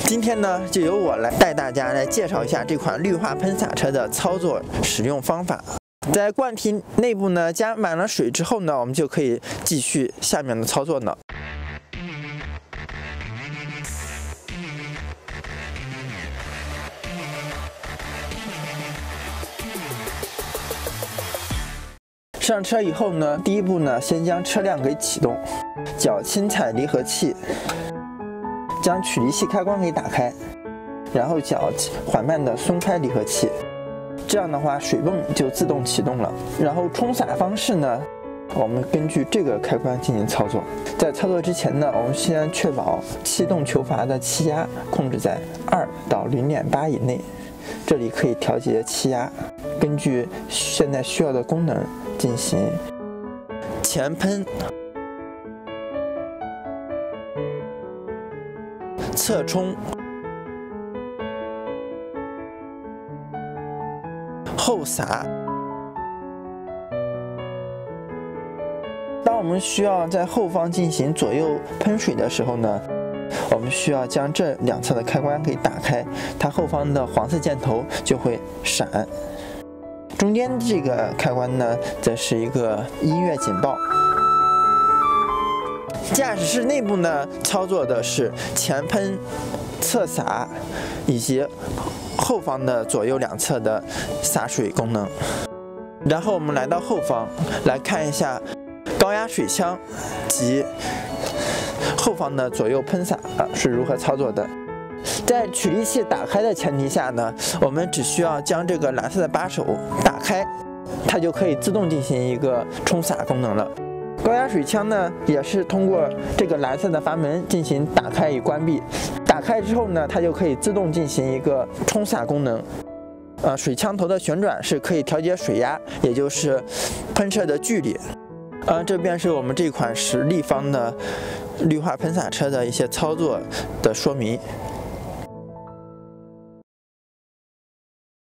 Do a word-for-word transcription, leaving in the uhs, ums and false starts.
今天呢，就由我来带大家来介绍一下这款氯化喷洒车的操作使用方法。在罐体内部呢加满了水之后呢，我们就可以继续下面的操作呢。上车以后呢，第一步呢，先将车辆给启动，脚轻踩离合器，将曲离器开关给打开，然后脚缓慢地松开离合器，这样的话水泵就自动启动了。然后冲洒方式呢，我们根据这个开关进行操作。在操作之前呢，我们先确保气动球阀的气压控制在二到零点八以内，这里可以调节气压，根据现在需要的功能进行前喷、侧冲、后洒。当我们需要在后方进行左右喷水的时候呢，我们需要将这两侧的开关给打开，它后方的黄色箭头就会闪。中间这个开关呢，则是一个音乐警报。驾驶室内部呢，操作的是前喷、侧洒以及后方的左右两侧的洒水功能。然后我们来到后方来看一下高压水枪及后方的左右喷洒是如何操作的。在曲离器打开的前提下呢，我们只需要将这个蓝色的把手打开，它就可以自动进行一个冲洒功能了。高压水枪呢，也是通过这个蓝色的阀门进行打开与关闭。打开之后呢，它就可以自动进行一个冲洒功能。呃，水枪头的旋转是可以调节水压，也就是喷射的距离。呃，这便是我们这款十立方的氯化喷洒车的一些操作的说明。